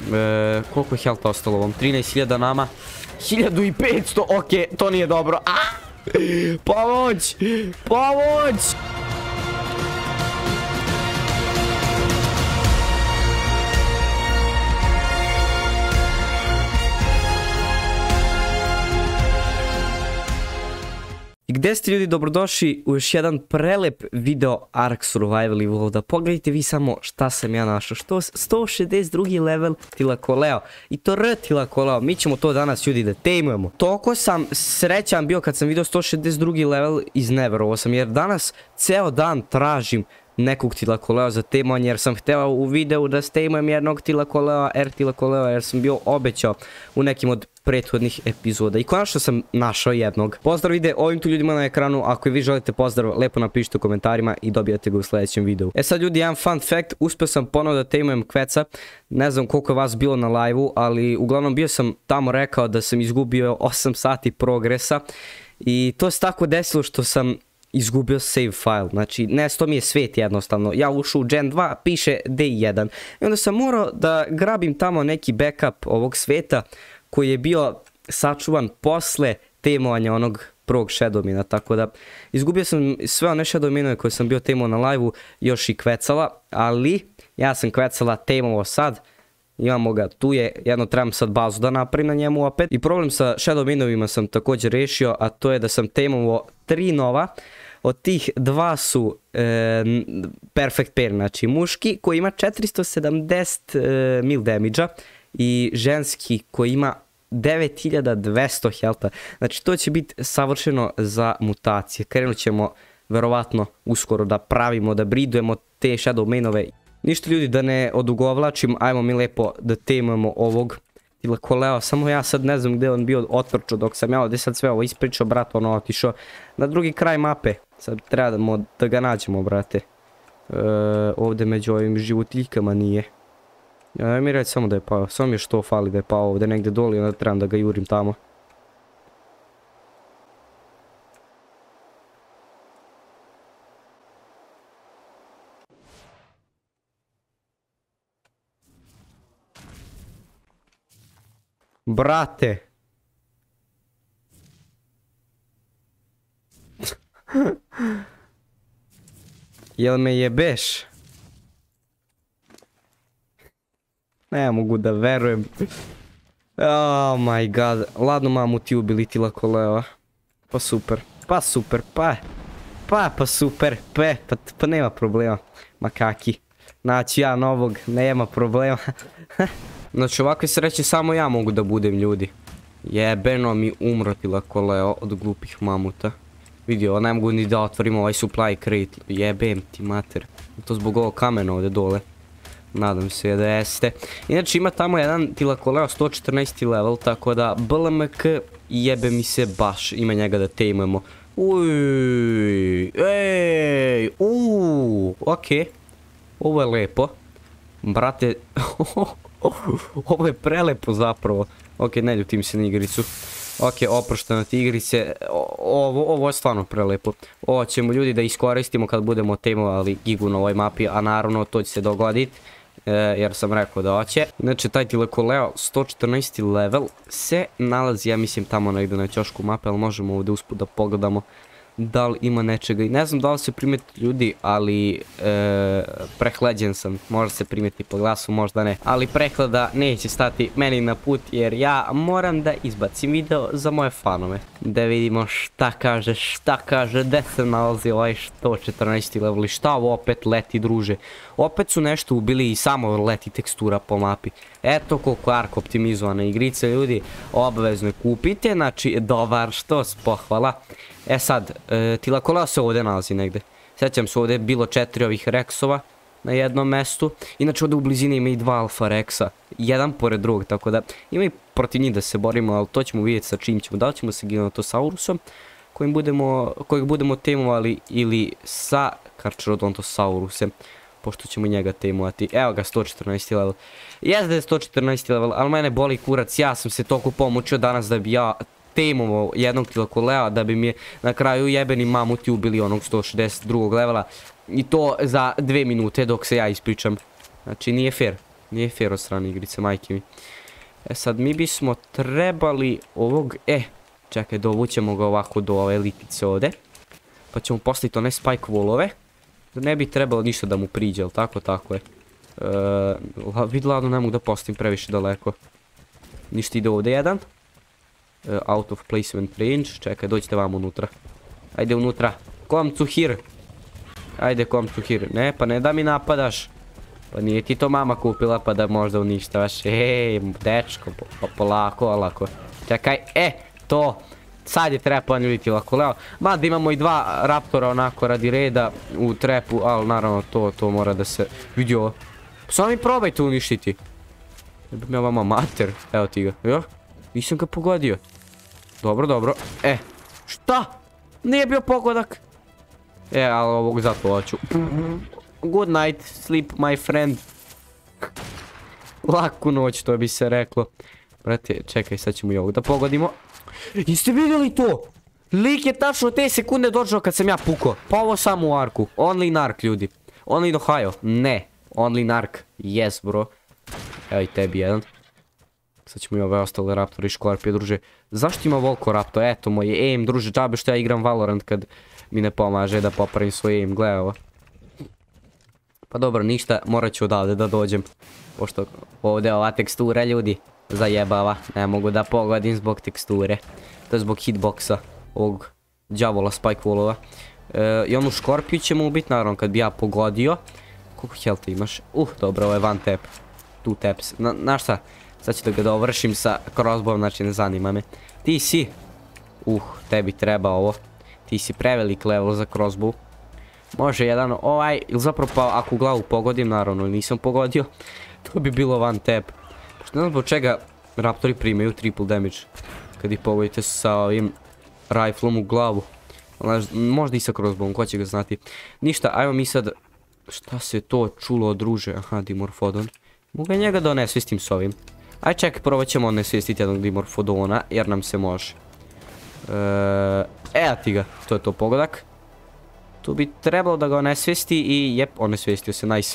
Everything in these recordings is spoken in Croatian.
Koliko je health ostalo ovom? 13.000 nama. 1500, okej, to nije dobro. Pomoć! Pomoć! I gde ste ljudi, dobrodošli u još jedan prelep video Ark Survival Evolved. Pogledajte vi samo šta sam ja našao. 162. level Tilakoleo. I to R Tilakoleo. Mi ćemo to danas ljudi da temujemo. Toliko sam srećan bio kad sam vidio 162. level izneverovao sam. Jer danas ceo dan tražim nekog Tilakoleo za temanje. Jer sam hteo u videu da stemujem jednog Tilakoleo, R Tilakoleo. Jer sam bio obećao u nekim od prethodnih epizoda i konačno sam našao jednog. Pozdrav ide ovim tu ljudima na ekranu, ako i vi želite pozdrav, lepo napišite u komentarima i dobijate ga u sljedećem videu. E sad ljudi, jedan fun fact, uspio sam ponovo da temujem Kveca, ne znam koliko je vas bilo na live-u, ali uglavnom bio sam tamo rekao da sam izgubio 8 sati progresa i to se tako desilo što sam izgubio save file, znači nesto mi je svet jednostavno, ja ušao u Gen 2, piše D1 i onda sam morao da grabim tamo neki backup ovog sveta koji je bio sačuvan posle temovanja onog prvog Shadowmina, tako da izgubio sam sve one Shadowminove koje sam bio temovao na live-u, još i Kvecala, ali ja sam Kvecala temovao sad, imamo ga, tu je, jedno trebam sad bazu da napravim na njemu opet. I problem sa Shadowminovima sam također rešio, a to je da sam temovao 3 nova, od tih 2 su perfect pair, znači muški koji ima 470 mil damage-a, i ženski koji ima 9200 healtha. Znači to će biti savršeno za mutacije. Krenut ćemo verovatno uskoro da pravimo, da bridujemo te Shadowmanove. Ništa ljudi, da ne odugovlačim, ajmo mi lepo da temujemo ovog Tilakoleo. Samo ja sad ne znam gde on bio otvrčao dok sam ja ovdje sad sve ovo ispričao, brat, ono otišao na drugi kraj mape. Sad treba da ga nađemo, brate. Ovdje među ovim životiljkama nije. Ja mi reći samo da je pao, samo mi je što fali da je pao ovdje negdje doli, onda trebam da ga jurim tamo. Brate! Jel me jebeš? Ne mogu da verujem. Oh my god. Ladno mamu ti ubili Tilakoleo. Pa super. Pa super. Pa super. Pa nema problema. Makaki. Znači ja novog. Nema problema. Znači ovakve sreće samo ja mogu da budem ljudi. Jebeno mi umro Tilakoleo od glupih mamuta. Vidio, ne mogu ni da otvorim ovaj supply crate. Jebem ti mater. To zbog ovog kamena ovdje dole. Nadam se da jeste. Inače ima tamo jedan Tilakoleo 114. level, tako da BLMK jebe mi se baš, ima njega da temujemo. Uj, ej, okej. Ovo je lepo. Brate, ovo je prelepo zapravo. Okej, ne ljutim se na igricu. Okej, oprošteno ti igrice. Ovo je stvarno prelepo. Ovo ćemo ljudi da iskoristimo kad budemo temovali gigu na ovoj mapi, a naravno to će se dogoditi. Jer sam rekao da hoće. Znači taj Tilakoleo 114. level se nalazi, ja mislim, tamo negdje na ćošku mape, ali možemo ovdje usput da pogledamo da li ima nečega. I ne znam da li se primeti ljudi, ali prehlađen sam. Možda se primeti po glasu, možda ne. Ali prehlada neće stati meni na put jer ja moram da izbacim video za moje fanove. Da vidimo šta kaže, gde se nalazi ovaj 114. level i šta ovo opet leti, druže. Opet su nešto ubili i samo leti tekstura po mapi. Eto koliko Ark optimizovana igrica ljudi, obavezno je kupite, znači dobar, što s pohvala. E sad, Tilakoleo se ovdje nalazi negdje. Sjećam se, ovdje je bilo 4 ovih Rexova na jednom mestu. Inače ovdje u blizini ima i 2 Alfa Rexa, jedan pored drugog, tako da ima i protiv njih da se borimo, ali to ćemo vidjeti sa čim ćemo. Da li ćemo sa Gigantosaurusom kojeg budemo temovali ili sa Carcharodontosaurusem, pošto ćemo njega temovati. Evo ga, 114. level. Jeste da je 114. level, ali mene boli kurac, ja sam se toliko pomoćio danas da bi ja temovao jednog Tilakolea, da bi mi na kraju jebeni mamuti ubili onog 162. levela. I to za 2 minute dok se ja ispričam. Znači nije fair. Nije fair od strane igrice, majke mi. E sad, mi bismo trebali ovog... čekaj, dovućemo ga ovako do ove litice ovde. Pa ćemo postaviti one spike wallove. Ne bi trebalo ništa da mu priđe, jel tako? Tako je. Vidi, ladno, ne mogu da postavim previše daleko. Ništa, ide ovdje jedan. Out of placement range. Čekaj, dođite vam unutra. Ajde unutra. Come to here. Ajde, come to here. Ne, pa ne da mi napadaš. Pa nije ti to mama kupila pa da možda uništavaš. Ej, dečko, polako, lako. Čekaj, to. Sad je treba planjuliti lako leo. Mada imamo i dva raptora onako radi reda u trepu, ali naravno to mora da se vidi ovo. Samo mi probajte uništiti. Jebam ja vama mater. Evo ti ga. Jo? Nisam ga pogodio. Dobro, dobro. Šta? Nije bio pogodak. Ali ovog zato hoću. Good night, sleep my friend. Laku noć, to bi se reklo. Brate, čekaj, sad ćemo i ovog da pogodimo. Jeste vidjeli to? Lik je tačno te sekunde došao kad sam ja pukao. Pa ovo samo u arku. Only nark, ljudi. Only Ohio. Ne. Only nark. Yes, bro. Evo i tebi jedan. Sad ćemo i ove ostale raptori i škorpije, druže. Zašto ima Volkoraptor? Eto moj aim, druže. Džabe što ja igram Valorant kad mi ne pomaže da popravim svoj aim. Gle ovo. Pa dobro, ništa. Morat ću odavde da dođem. Pošto ovdje ova tekstura, ljudi, zajebava. Ne mogu da pogodim zbog teksture. To je zbog hitboxa ovog đavola spike wallova. I onu škorpiju ćemo ubiti, naravno, kad bi ja pogodio. Koliko health imaš? Dobro, ovo je one tap. Two taps. Znaš šta? Sad ću da ga dovršim sa crossbowom, znači ne zanima me. Ti si... tebi treba ovo. Ti si prevelik level za crossbow. Može jedan ili zapravo pa ako u glavu pogodim, naravno nisam pogodio. To bi bilo one tap. Ne znam zbog čega raptori primaju triple damage kad ih pogodite sa ovim riflom u glavu. Možda i sa crossbowom, ko će ga znati. Ništa, ajmo mi sad... Šta se to čulo, druže? Aha, Dimorphodon. Mogu njega da onesvistim s ovim. Aj čekaj, prvo ćemo onesvistiti jednog Dimorphodona, jer nam se može. Evo ti ga, to je to pogodak. Tu bi trebalo da ga onesvisti i jep, onesvistio se, nice.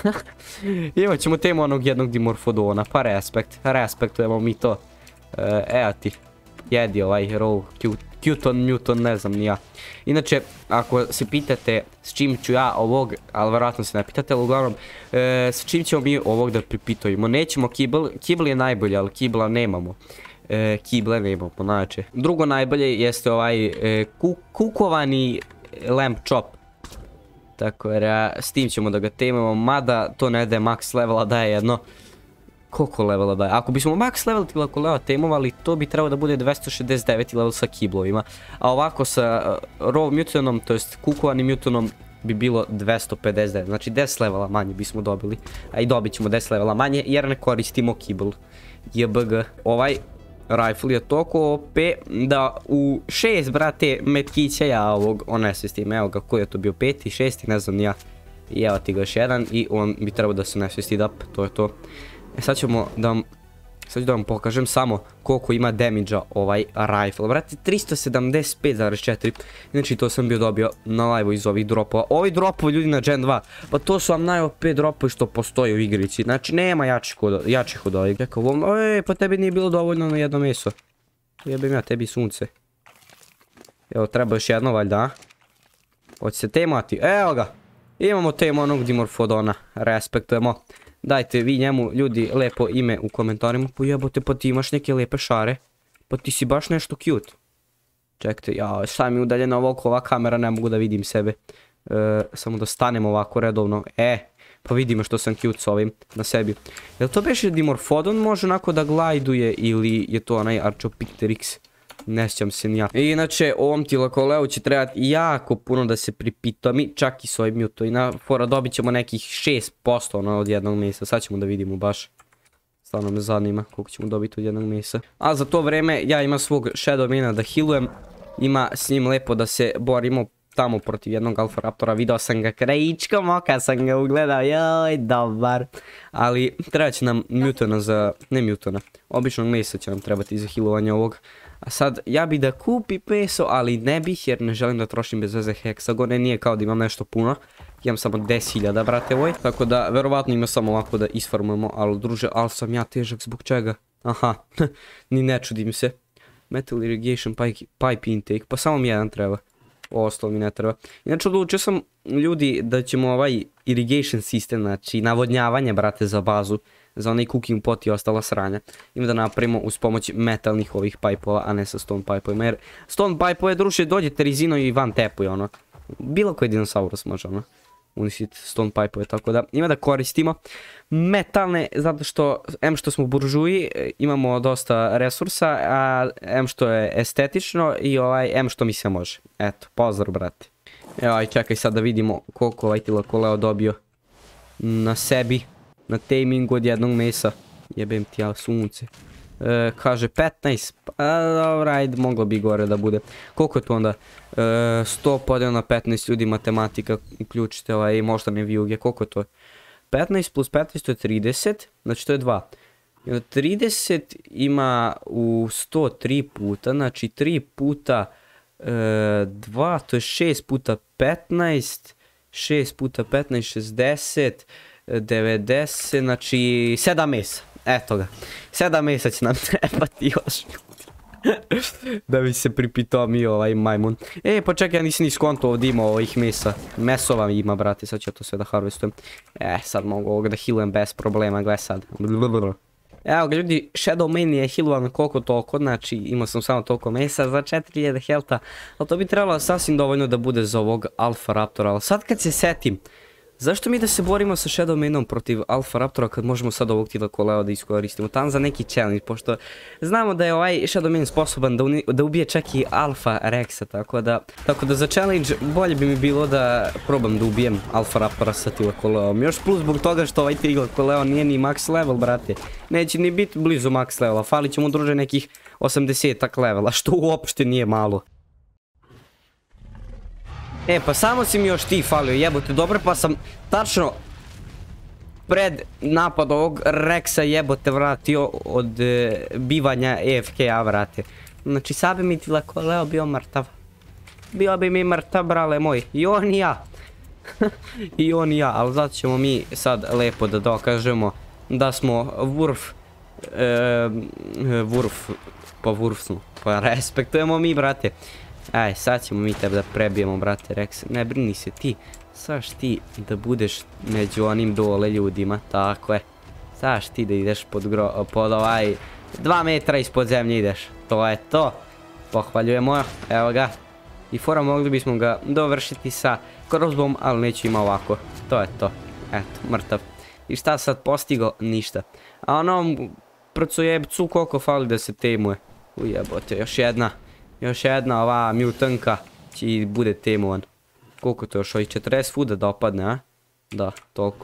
Imat ćemo temu onog jednog Dimorphodona, pa respektujemo mi to. Evo ti, jedi ovaj raw, Cuton, Newton, ne znam ni ja. Inače, ako se pitate s čim ću ja ovog, ali vjerojatno se ne pitate, ali uglavnom, s čim ćemo mi ovog da pripitojimo. Nećemo Kibble, Kibble je najbolje, ali Kibla nemamo. Kible nemamo, znači. Drugo najbolje jeste ovaj kukovani lamp chop. Tako jer s tim ćemo da ga temamo, mada to ne daje max levela, daje jedno... Koliko levela daje? Ako bismo max level Tilakoleo temovali, to bi trebalo da bude 269 level sa kiblovima. A ovako sa raw mutanom, to jest kukovanim mutanom, bi bilo 259. Znači 10 levela manje bismo dobili. A i dobit ćemo 10 levela manje jer ne koristimo kibl. JBG. Ovaj rifle je toliko OP da u 6, brate, metkića ja ovog onesvestim. Evo ga, koji je to bio 5. 6, ne znam ja. I evo ti ga još jedan i on bi trebao da se onesvesti up, to je to. Sad ćemo da vam pokažem samo koliko ima damage-a ovaj rifle. Brate, 375,4. Znači to sam bio dobio na live-u iz ovih dropova. Ovi dropovi, ljudi, na Gen 2. Pa to su vam naj-OP dropovi što postoje u igrici. Znači nema jačih od ovih. Pa tebi nije bilo dovoljno na jedno meso. Jebim ja tebi sunce. Evo, treba još jedno valjda, a? Hoće se temati. Evo ga. Imamo temu onog Dimorphodona. Respektujemo. Dajte vi njemu, ljudi, lepo ime u komentarima. Pa jebote, pa ti imaš neke lepe šare. Pa ti si baš nešto cute. Čekajte, ja, šta mi udaljena ovako ova kamera, ne mogu da vidim sebe. Samo da stanem ovako redovno. Pa vidimo što sam cute s ovim na sebi. Jel to beše Dimorphodon može onako da glajduje ili je to onaj Archaeopteryx? Ne sjećam se nija. Inače, ovom Tilakoleu će trebati jako puno da se pripitomi, čak i s ovim mutovina. Fora, dobit ćemo nekih 6% ono od jednog mesa, sad ćemo da vidimo baš. Stvarno me zanima koliko ćemo dobiti od jednog mesa. A za to vreme ja imam svog Shadowmana da healujem. Ima s njim lepo da se borimo tamo protiv jednog Alpha Raptora. Video sam ga krajičkom oka, sam ga ugledao, joj, dobar. Ali treba će nam mutona za, ne mutona, običnog mesa će nam trebati za healovanje ovog. A sad, ja bi da kupi peso, ali ne bih jer ne želim da trošim bez veze heksagone, nije kao da imam nešto puno. Imam samo 10.000, brate moj. Tako da, verovatno ima samo ovako da isfarmujemo. Ali druže, ali sam ja težak zbog čega? Aha, ni ne čudim se. Metal irrigation pipe intake, pa samo mi jedan treba. Ostalo mi ne treba. Inače, odlučio sam ljudi da ćemo ovaj irrigation sistem, znači navodnjavanje, brate, za bazu, za onaj cooking pot i ostala sranja, ima da napravimo uz pomoć metalnih ovih pipova, a ne sa stone pipovima, jer stone pipove, druže, dođete rizino i van tepuje, ono. Bilo koji dinosaurus može, ono, uništiti stone pipove, tako da ima da koristimo metalne, zato što, em što smo buržuji, imamo dosta resursa, a em što je estetično i em što mi se može. Eto, pozdrav, brate. Evo, aj čekaj sad da vidimo koliko ovaj Tilakoleo dobio na sebi, na tamingu od jednog mesa. Jebem ti ja sunce. Kaže 15, pa dobra, ajde, moglo bi gore da bude. Koliko je to onda? 100 podijeleno na 15 ljudi, matematika, uključite moždane vijuge, koliko je to? 15 plus 15 to je 30, znači to je 2. 30 ima u 103 puta, znači 3 puta 2, to je 6 puta 15, 6 puta 15, 60, 90, znači 7 mesa. Eto ga, 7 mesa će nam trebati još. Da bi se pripitomio ovaj majmun. Pa čekaj, ja nisam ni skonto ovdje imao ovih mesa. Mesova ima, brate, sad ću to sve da harvestujem. Sad mogu ovoga da healujem bez problema, gledaj sad. Evo ga ljudi, Shadow Mane je healovan koliko toliko, znači imao sam samo toliko mesa za 4000 healtha. Ali to bi trebalo sasvim dovoljno da bude za ovog Alpha Raptora, ali sad kad se setim, zašto mi da se borimo sa Shadow Maneom protiv Alpha Raptora kad možemo sad ovog Tilakoleo da iskoristimo tam za neki challenge, pošto znamo da je ovaj Shadow Mane sposoban da ubije čak i Alpha Rexa, tako da za challenge bolje bi mi bilo da probam da ubijem Alpha Raptora sa Tilakoleom. Još plus zbog toga što ovaj Tilakoleo nije ni max level, brate, neće ni biti blizu max levela, falit će mu druže nekih 80-ak levela, što uopšte nije malo. Pa samo si mi još ti falio, jebote, dobro, pa sam tačno pred napad ovog Rexa jebote vratio od bivanja EFK-a, vrate. Znači sad bi mi Tilakoleo bio mrtav. Bio bi mi mrtav, brale moj, i on i ja. I on i ja, ali zato ćemo mi sad lepo da dokažemo da smo pa respektujemo mi, brate. Aj, sad ćemo mi tebe da prebijemo, brate Rex, ne brini se ti, saš ti da budeš među onim dole ljudima, tako je. Saš ti da ideš pod ovaj 2 metra ispod zemlje ideš, to je to. Pohvaljujemo, evo ga. I fora, mogli bismo ga dovršiti sa crossbom, ali neću ima ovako, to je to. Eto, mrtav. I šta sad postigo? Ništa. A onom procujebcu koliko fali da se temuje. Ujebote, još jedna ova mutanka će bude temovan. Koliko to još ovih 40 fooda da opadne, a? Da, toliko.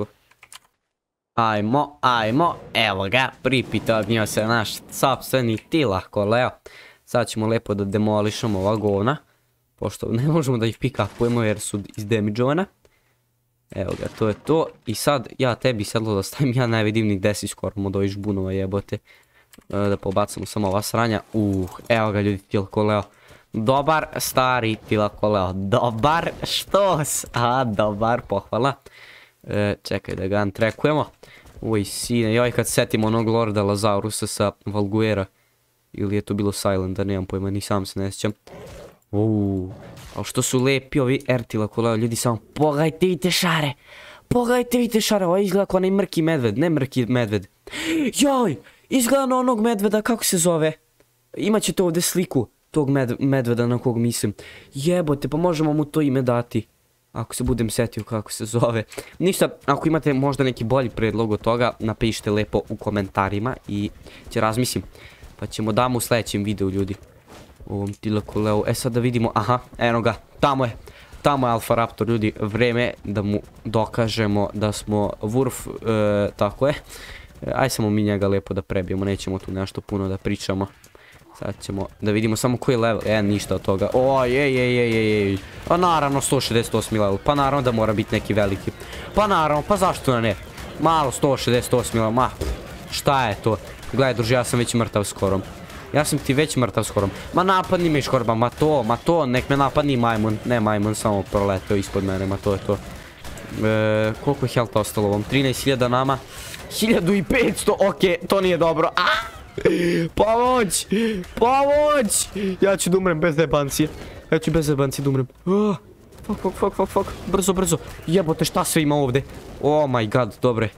Ajmo, evo ga, pripitomio se naš sopstveni Tilakoleo. Sad ćemo lepo da demolišemo ova govna, pošto ne možemo da ih pick-upujemo jer su izdamidžovana. Evo ga, to je to. I sad ja tebi sedlo da stavim, ja ne vidim ni gde si skoro od ovih žbunova jebote. Da pobacamo samo ova sranja. Evo ga ljudi, Tilakoleo. Dobar stari Tilakoleo. Dobar štos. Dobar, pohvala. Čekaj da ga antrekujemo. Uj, sine, joj kad setimo onog Lorda Lazaurusa sa Valguera. Ili je to bilo Silent, da nemam pojma, ni sam se ne sjećam. Ali što su lepi ovi Tilakoleo, ljudi, samo pogledajte vidite šare. Pogledajte vidite šare, ovo izgleda kao onaj mrki medved, ne mrki medved. Joj! Izgleda na onog medveda, kako se zove? Imaćete ovdje sliku tog medveda na kog mislim. Jebote, pa možemo mu to ime dati. Ako se budem setio kako se zove. Ništa, ako imate možda neki bolji predlog od toga, napišite lepo u komentarima i će razmislim. Pa ćemo damo u sljedećem videu, ljudi. Ovom Tilakoleu. Sad da vidimo, aha, eno ga, tamo je. Tamo je Alpha Raptor, ljudi, vreme da mu dokažemo da smo Wurf, tako je. Aj samo mi njega lepo da prebijemo, nećemo tu nešto puno da pričamo. Sad ćemo da vidimo samo koji level, ništa od toga. Oj. Pa naravno 168 level, pa naravno da mora biti neki veliki. Pa naravno, pa zašto da ne? Malo 168 level, ma šta je to? Gledaj druže, ja sam već mrtav skorom. Ja sam ti već mrtav skorom. Ma napadni me škorba, ma to, nek me napadni majmun. Ne majmun, samo proletao ispod mene, ma to je to. Koliko je health ostalo ovom? 13.000 nama. 1500, okej, to nije dobro. Pomoć! Pomoć! Ja ću da umrem bez jebancije. Ja ću bez jebancije da umrem. Fuck. Brzo. Jebote, šta sve ima ovdje? Oh my god, dobre.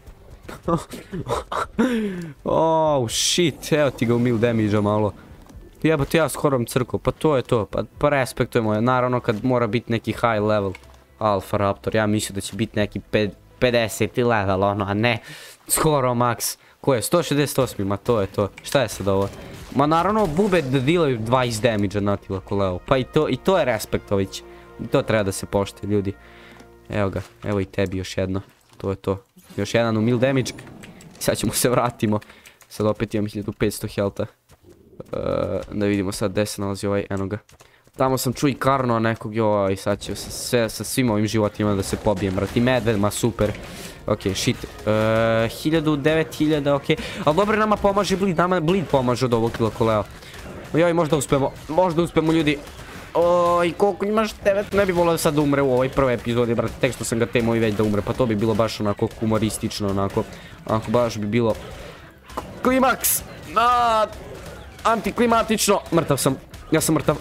Oh shit, evo ti ga u mil damage-a malo. Jebote, ja skoro crkao, pa to je to. Pa respektujemo je, naravno kad mora biti neki high level Alpha Raptor. Ja mislim da će biti neki 50 level, ono, a ne skoro max. Ko je? 168, ma to je to. Šta je sad ovo? Ma naravno bube da dealaju 20 damage-a na Tila Koleo. Pa i to je respektović. I to treba da se poštuje, ljudi. Evo ga, evo i tebi još jedno. To je to. Još jedan u mil damage. Sad ćemo se vratimo. Sad opet imam 1500 healtha. Da vidimo sad gdje se nalazi ovaj, eno ga. Tamo sam čuo i Karno nekog, joj, sad ću sa svim ovim životima da se pobijem, brati. Medved, ma super. Ok, shit. 1000, 9000, ok. Ali dobro, nama pomaže Bleed, nama Bleed pomaže od ovog Tila Koleo. Joj, možda uspemo ljudi. Oj, koliko imaš 9, ne bi volio sad da umre u ovoj prvoj epizodi, brate, tek što sam ga temo i već da umre, pa to bi bilo baš onako humoristično, onako baš bi bilo klimaks, antiklimatično, mrtav sam, ja sam mrtav.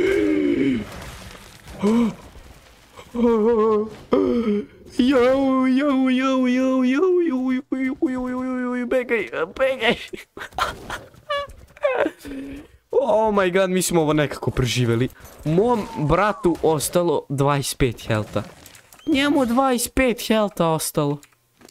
Begaj. Oh my god, mi smo ovo nekako preživjeli. Mom bratu ostalo 25 healtha. Njemu 25 healtha ostalo.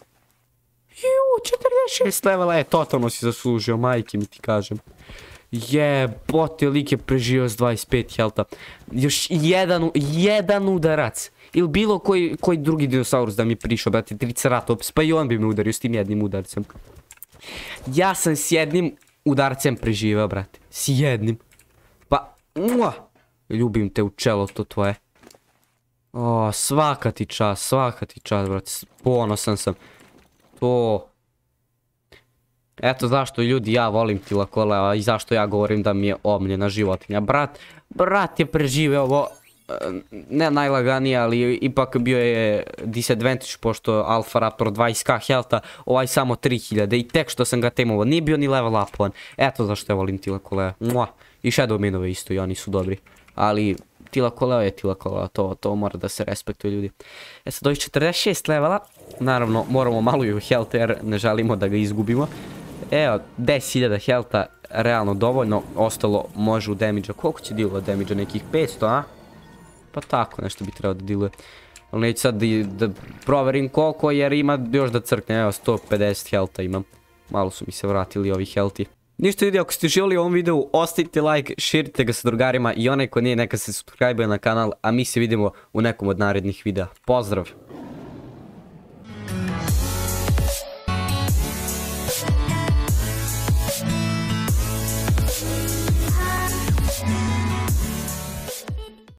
46 levela, totalno si zaslužio, majke mi ti kažem. Jebote, lik je preživio s 25 healtha. Još jedan udarac. Ili bilo koji drugi dinosaurus da mi je prišao, brate, Triceratops, pa i on bi me udario s tim jednim udarcem. Ja sam s jednim udarcem preživeo, brate. S jednim. Pa, ljubim te u čelo, to tvoje. O, svaka ti čast, brate. Ponosan sam. To. Eto zašto ljudi ja volim Tila Kolea i zašto ja govorim da mi je omiljena životinja. Brat je preživeo ovo. Ne najlaganije, ali ipak bio je disadvantage pošto Alpha Raptor 20k healtha, ovaj samo 3000 i tek što sam ga temovao, nije bio ni level upovan. Eto zašto ja volim Tila Kolea. I Shadow Minove isto i oni su dobri. Ali Tila Kolea je Tila Kolea, to mora da se respektuje ljudi. Sad ovih 46 levela, naravno moramo malo i u health jer ne želimo da ga izgubimo. Evo, 10.000 healtha, realno dovoljno, ostalo može u damage-a. Koliko će dealova damage-a? Nekih 500, a? Pa tako, nešto bi trebao da dealuje. Ali neću sad da proverim koliko jer ima još da crkne. Evo, 150 healtha imam. Malo su mi se vratili ovi healthi. Ništa ljudi, ako ste živjeli u ovom videu, ostavite like, širite ga sa drugarima i onaj ko nije neka se subscribe na kanal, a mi se vidimo u nekom od narednih videa. Pozdrav!